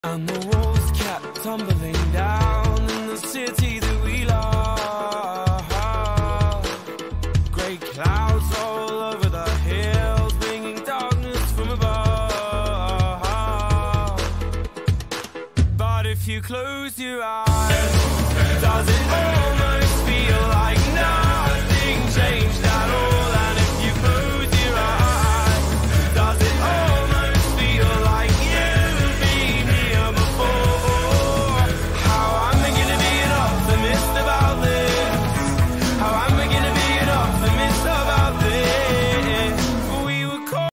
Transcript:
And the walls kept tumbling down in the city that we love. Grey clouds all over the hills, bringing darkness from above. But if you close your eyes, does it all